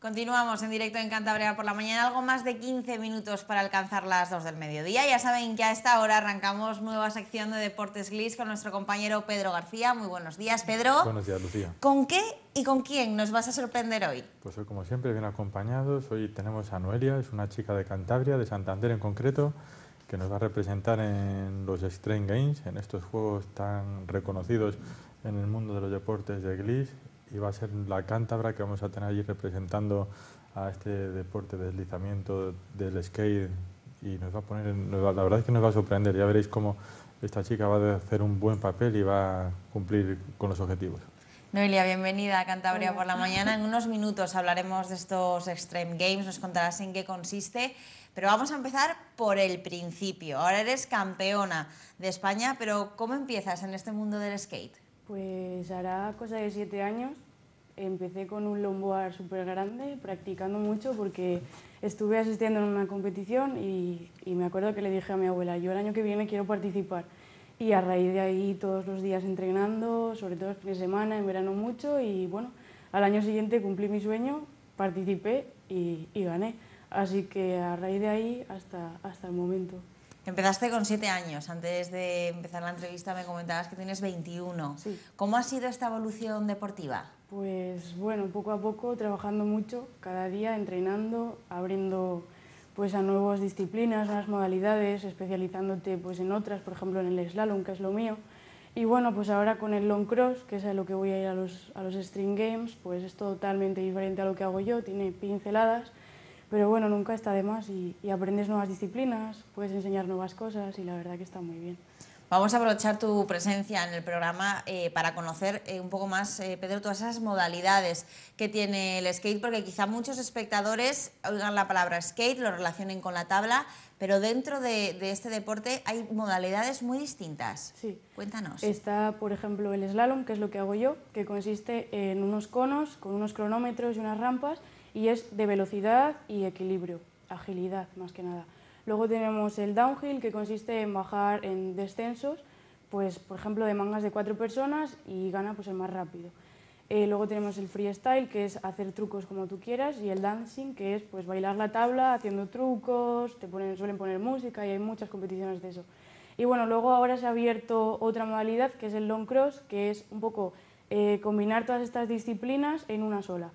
Continuamos en directo en Cantabria por la mañana, algo más de 15 minutos para alcanzar las 2 del mediodía. Ya saben que a esta hora arrancamos nueva sección de Deportes Glis con nuestro compañero Pedro García. Muy buenos días, Pedro. Buenos días, Lucía. ¿Con qué y con quién nos vas a sorprender hoy? Pues hoy, como siempre, bien acompañados. Hoy tenemos a Noelia, es una chica de Cantabria, de Santander en concreto, que nos va a representar en los Extreme Games, en estos juegos tan reconocidos en el mundo de los deportes de Glis. Y va a ser la cántabra que vamos a tener allí representando a este deporte de deslizamiento del skate, y nos va a poner, la verdad es que nos va a sorprender. Ya veréis cómo esta chica va a hacer un buen papel y va a cumplir con los objetivos. Noelia, bienvenida a Cantabria por la mañana. En unos minutos hablaremos de estos Extreme Games, nos contarás en qué consiste, pero vamos a empezar por el principio. Ahora eres campeona de España, pero ¿cómo empiezas en este mundo del skate? Pues hará cosa de 7 años. Empecé con un longboard súper grande, practicando mucho porque estuve asistiendo en una competición y me acuerdo que le dije a mi abuela, yo el año que viene quiero participar. Y a raíz de ahí todos los días entrenando, sobre todo el fin de semana, en verano mucho, y bueno, al año siguiente cumplí mi sueño, participé y gané. Así que a raíz de ahí hasta el momento. Empezaste con 7 años, antes de empezar la entrevista me comentabas que tienes 21. Sí. ¿Cómo ha sido esta evolución deportiva? Pues bueno, poco a poco, trabajando mucho, cada día entrenando, abriendo pues a nuevas disciplinas, nuevas modalidades, especializándote pues en otras, por ejemplo en el slalom, que es lo mío. Y bueno, pues ahora con el long cross, que es a lo que voy a ir a los Extreme Games, pues es totalmente diferente a lo que hago yo, tiene pinceladas, pero bueno, nunca está de más y aprendes nuevas disciplinas, puedes enseñar nuevas cosas y la verdad que está muy bien. Vamos a aprovechar tu presencia en el programa para conocer un poco más, Pedro, todas esas modalidades que tiene el skate, porque quizá muchos espectadores oigan la palabra skate, lo relacionen con la tabla, pero dentro de este deporte hay modalidades muy distintas. Sí. Cuéntanos. Está, por ejemplo, el slalom, que es lo que hago yo, que consiste en unos conos con unos cronómetros y unas rampas, y es de velocidad y equilibrio, agilidad más que nada. Luego tenemos el downhill, que consiste en bajar en descensos, pues por ejemplo de mangas de 4 personas y gana pues el más rápido. Luego tenemos el freestyle, que es hacer trucos como tú quieras, y el dancing, que es pues bailar la tabla haciendo trucos, suelen poner música y hay muchas competiciones de eso. Y bueno, luego ahora se ha abierto otra modalidad, que es el long cross, que es un poco combinar todas estas disciplinas en una sola.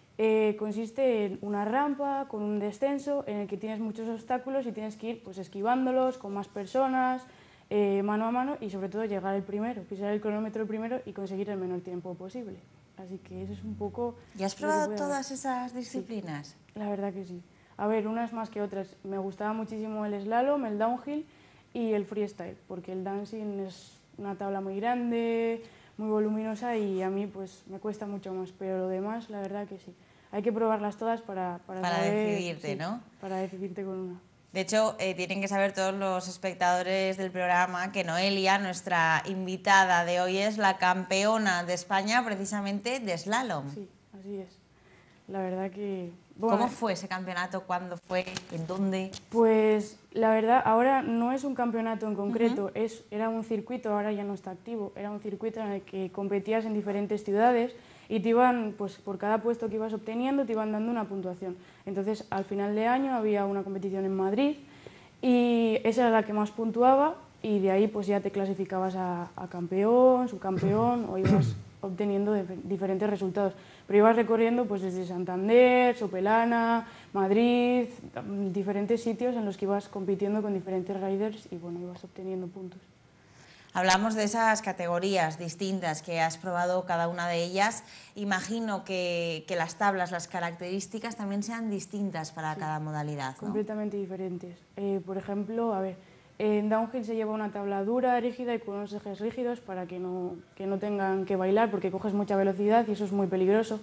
Consiste en una rampa con un descenso en el que tienes muchos obstáculos y tienes que ir pues esquivándolos con más personas, mano a mano, y sobre todo llegar el primero, pisar el cronómetro el primero y conseguir el menor tiempo posible. Así que eso es un poco... ¿Y has probado todas esas disciplinas? Sí, la verdad que sí. A ver, unas más que otras. Me gustaba muchísimo el slalom, el downhill y el freestyle, porque el dancing es una tabla muy grande, muy voluminosa, y a mí pues me cuesta mucho más, pero lo demás la verdad que sí. Hay que probarlas todas para saber, decidirte, sí, ¿no? Para decidirte con una. De hecho, tienen que saber todos los espectadores del programa que Noelia, nuestra invitada de hoy, es la campeona de España precisamente de slalom. Sí, así es. La verdad que... Bueno, ¿cómo fue ese campeonato? ¿Cuándo fue? ¿En dónde? Pues la verdad, ahora no es un campeonato en concreto, era un circuito, ahora ya no está activo, era un circuito en el que competías en diferentes ciudades y te iban, pues por cada puesto que ibas obteniendo, te iban dando una puntuación. Entonces, al final de año había una competición en Madrid y esa era la que más puntuaba, y de ahí pues ya te clasificabas a campeón, subcampeón, o ibas obteniendo diferentes resultados. Pero ibas recorriendo pues desde Santander, Sopelana, Madrid, diferentes sitios en los que ibas compitiendo con diferentes riders y bueno, ibas obteniendo puntos. Hablamos de esas categorías distintas que has probado cada una de ellas. Imagino que las tablas, las características también sean distintas para cada modalidad, ¿no? Completamente diferentes. Por ejemplo, a ver, en downhill se lleva una tabla dura, rígida y con unos ejes rígidos para que no tengan que bailar, porque coges mucha velocidad y eso es muy peligroso.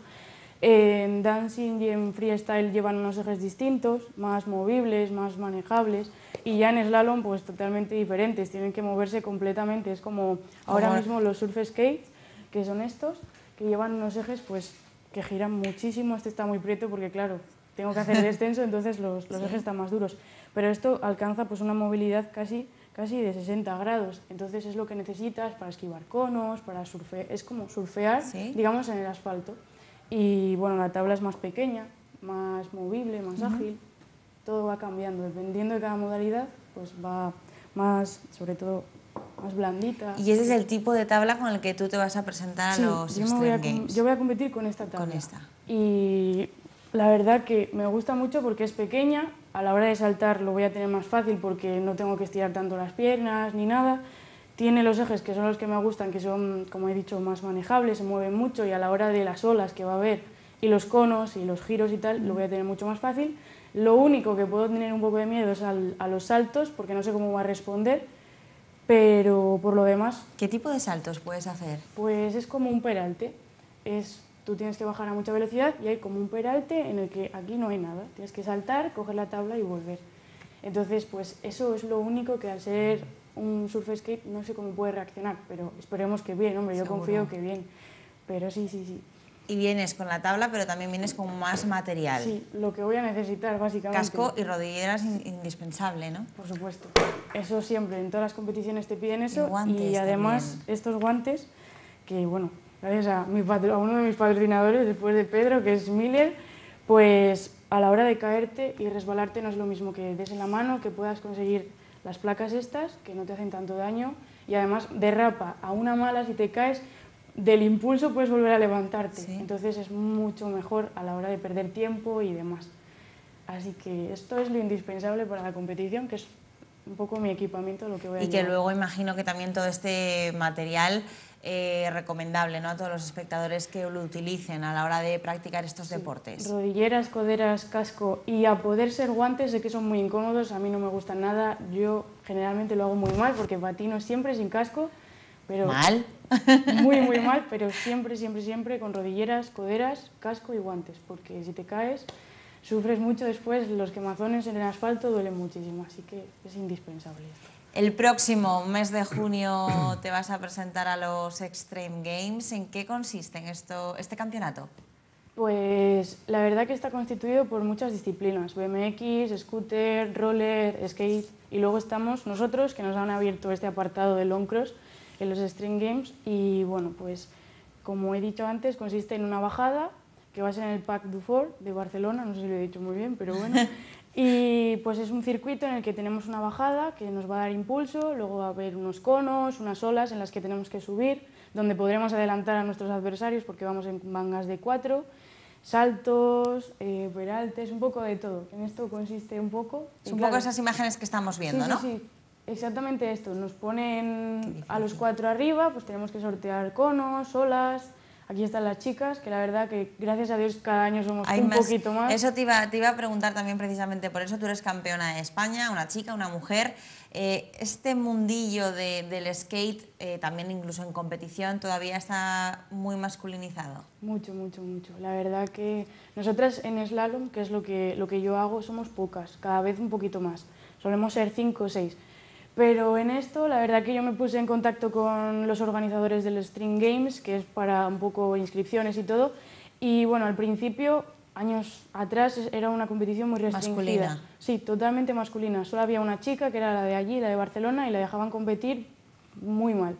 En dancing y en freestyle llevan unos ejes distintos, más movibles, más manejables, y ya en slalom pues totalmente diferentes, tienen que moverse completamente. Es como ahora mismo los surf skates, que son estos, que llevan unos ejes pues que giran muchísimo. Este está muy prieto porque claro, tengo que hacer descenso, entonces los ejes están más duros, pero esto alcanza pues una movilidad casi de 60 grados, entonces es lo que necesitas para esquivar conos, para surfear, es como surfear, digamos, en el asfalto. Y bueno, la tabla es más pequeña, más movible, más ágil. Todo va cambiando, dependiendo de cada modalidad, pues va más, sobre todo, más blandita. Y ese es el tipo de tabla con el que tú te vas a presentar a los Extreme Games. Yo voy a competir con esta tabla. Con esta. Y la verdad que me gusta mucho porque es pequeña, a la hora de saltar lo voy a tener más fácil porque no tengo que estirar tanto las piernas ni nada. Tiene los ejes que son los que me gustan, que son, como he dicho, más manejables, se mueven mucho y a la hora de las olas que va a haber y los conos y los giros y tal, lo voy a tener mucho más fácil. Lo único que puedo tener un poco de miedo es a los saltos porque no sé cómo va a responder, pero por lo demás... ¿Qué tipo de saltos puedes hacer? Pues es como un peralte. Tú tienes que bajar a mucha velocidad y hay como un peralte en el que aquí no hay nada. Tienes que saltar, coger la tabla y volver. Entonces, pues eso es lo único que al ser un surf skate no sé cómo puede reaccionar, pero esperemos que bien, hombre, yo confío que bien. Pero sí. Y vienes con la tabla, pero también vienes con más material. Sí, lo que voy a necesitar, básicamente. Casco y rodilleras indispensable, ¿no? Por supuesto. Eso siempre, en todas las competiciones te piden eso. Y además, también. estos guantes, que bueno, gracias a uno de mis patrocinadores, después de Pedro, que es Miller, pues a la hora de caerte y resbalarte no es lo mismo que des en la mano, que puedas conseguir las placas estas, que no te hacen tanto daño, y además derrapa a una mala si te caes, del impulso puedes volver a levantarte. ¿Sí? Entonces es mucho mejor a la hora de perder tiempo y demás. Así que esto es lo indispensable para la competición, que es un poco mi equipamiento, lo que voy a llevar. Y que luego imagino que también todo este material recomendable, ¿no?, a todos los espectadores que lo utilicen a la hora de practicar estos deportes. Rodilleras, coderas, casco y a poder ser guantes, sé que son muy incómodos, a mí no me gustan nada, yo generalmente lo hago muy mal porque patino siempre sin casco. Pero ¿Mal? Muy mal, pero siempre con rodilleras, coderas, casco y guantes, porque si te caes sufres mucho después, los quemazones en el asfalto duelen muchísimo, así que es indispensable. El próximo mes de junio te vas a presentar a los Extreme Games. ¿En qué consiste este campeonato? Pues la verdad que está constituido por muchas disciplinas, BMX, scooter, roller, skate, y luego estamos nosotros, que nos han abierto este apartado de long cross en los Extreme Games, y bueno, pues como he dicho antes, consiste en una bajada que va a ser en el Parc du Fort de Barcelona, no sé si lo he dicho muy bien, pero bueno, y pues es un circuito en el que tenemos una bajada que nos va a dar impulso, luego va a haber unos conos, unas olas en las que tenemos que subir, donde podremos adelantar a nuestros adversarios porque vamos en mangas de 4, saltos, peraltes, un poco de todo. En esto consiste un poco... Es un poco esas imágenes que estamos viendo, ¿no? Sí, exactamente esto. Nos ponen a los 4 arriba, pues tenemos que sortear conos, olas. Aquí están las chicas, que la verdad que gracias a Dios cada año somos un poquito más. Eso te iba a preguntar también precisamente por eso. Tú eres campeona de España, una chica, una mujer. Este mundillo del skate, también incluso en competición, todavía está muy masculinizado. Mucho. La verdad que nosotras en slalom, que es lo que yo hago, somos pocas, cada vez un poquito más. Solemos ser 5 o 6. Pero en esto, la verdad que yo me puse en contacto con los organizadores del Extreme Games, que es para un poco inscripciones y todo, y bueno, al principio, años atrás, era una competición muy restringida. ¿Masculina? Sí, totalmente masculina. Solo había una chica, que era la de allí, la de Barcelona, y la dejaban competir muy mal.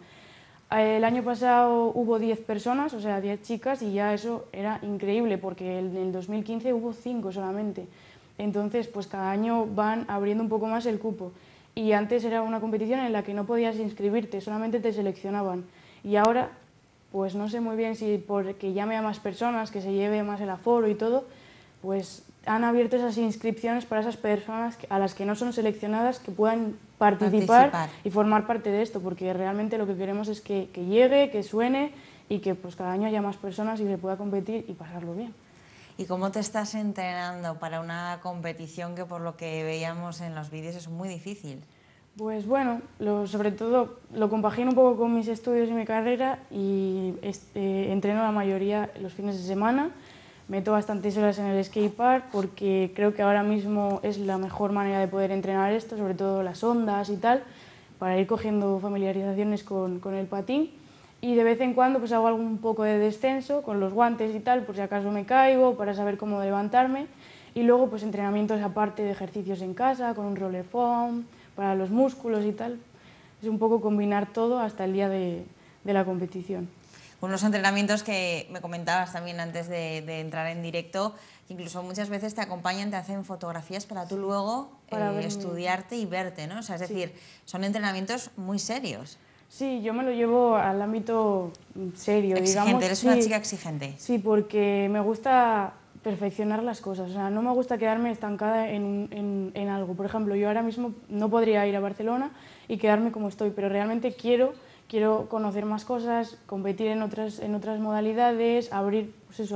El año pasado hubo 10 personas, o sea, 10 chicas, y ya eso era increíble, porque en el 2015 hubo 5 solamente. Entonces, pues cada año van abriendo un poco más el cupo. Y antes era una competición en la que no podías inscribirte, solamente te seleccionaban. Y ahora, pues no sé muy bien si porque llame a más personas, que se lleve más el aforo y todo, pues han abierto esas inscripciones para esas personas a las que no son seleccionadas, que puedan participar y formar parte de esto, porque realmente lo que queremos es que llegue, que suene y que pues cada año haya más personas y se pueda competir y pasarlo bien. ¿Y cómo te estás entrenando para una competición que, por lo que veíamos en los vídeos, es muy difícil? Pues bueno, sobre todo lo compagino un poco con mis estudios y mi carrera y entreno la mayoría los fines de semana. Meto bastantes horas en el skatepark porque creo que ahora mismo es la mejor manera de poder entrenar esto, sobre todo las ondas y tal, para ir cogiendo familiarizaciones con el patín. Y de vez en cuando pues hago algún poco de descenso con los guantes y tal, por si acaso me caigo, para saber cómo levantarme. Y luego pues entrenamientos aparte de ejercicios en casa, con un roller foam, para los músculos y tal. Es un poco combinar todo hasta el día de la competición. Unos entrenamientos que me comentabas también antes de entrar en directo, que incluso muchas veces te acompañan, te hacen fotografías para tú luego estudiarte y verte, ¿no? O sea, es decir, son entrenamientos muy serios. Sí, yo me lo llevo al ámbito serio, exigente, digamos. Eres una chica exigente. Sí, porque me gusta perfeccionar las cosas, o sea, no me gusta quedarme estancada en algo. Por ejemplo, yo ahora mismo no podría ir a Barcelona y quedarme como estoy, pero realmente quiero conocer más cosas, competir en otras modalidades, abrir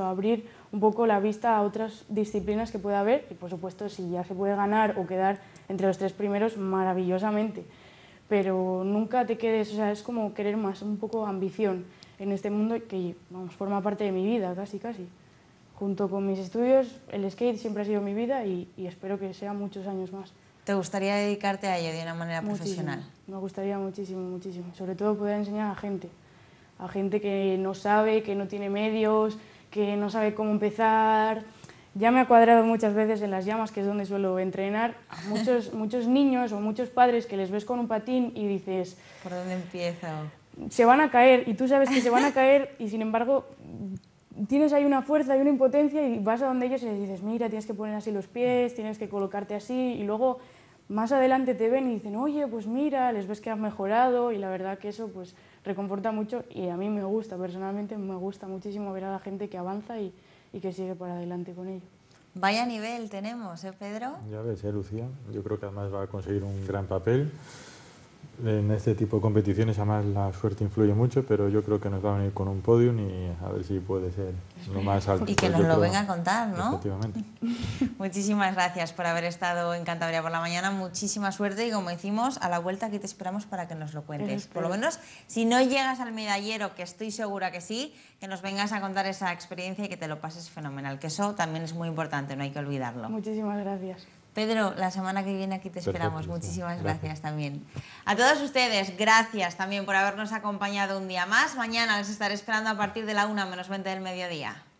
un poco la vista a otras disciplinas que pueda haber y, por supuesto, si ya se puede ganar o quedar entre los 3 primeros, maravillosamente. Pero nunca te quedes, o sea, es como querer más, un poco ambición en este mundo que, vamos, forma parte de mi vida, casi. Junto con mis estudios, el skate siempre ha sido mi vida y espero que sea muchos años más. ¿Te gustaría dedicarte a ello de una manera profesional? Me gustaría muchísimo. Sobre todo poder enseñar a gente que no sabe, que no tiene medios, que no sabe cómo empezar. Ya me ha cuadrado muchas veces en las llamas, que es donde suelo entrenar, a muchos niños o muchos padres que les ves con un patín y dices... ¿Por dónde empiezo? Se van a caer y tú sabes que se van a caer y sin embargo tienes ahí una fuerza y una impotencia y vas a donde ellos y les dices, mira, tienes que poner así los pies, tienes que colocarte así y luego más adelante te ven y dicen, oye, pues mira, les ves que has mejorado y la verdad que eso pues reconforta mucho y a mí me gusta, personalmente me gusta muchísimo ver a la gente que avanza y que sigue para adelante con ello. Vaya nivel tenemos, Pedro? Ya ves, Lucía, yo creo que además va a conseguir un gran papel. En este tipo de competiciones además la suerte influye mucho, pero yo creo que nos va a venir con un podium y a ver si puede ser lo más alto. Y que nos lo venga a contar, ¿no? Efectivamente. Muchísimas gracias por haber estado en Cantabria por la mañana, muchísima suerte y como decimos, a la vuelta aquí te esperamos para que nos lo cuentes. Por lo menos, si no llegas al medallero, que estoy segura que sí, que nos vengas a contar esa experiencia y que te lo pases fenomenal, que eso también es muy importante, no hay que olvidarlo. Muchísimas gracias. Pedro, la semana que viene aquí te esperamos. Perfecto, Muchísimas gracias también. A todos ustedes, gracias también por habernos acompañado un día más. Mañana les estaré esperando a partir de la 1:20 del mediodía.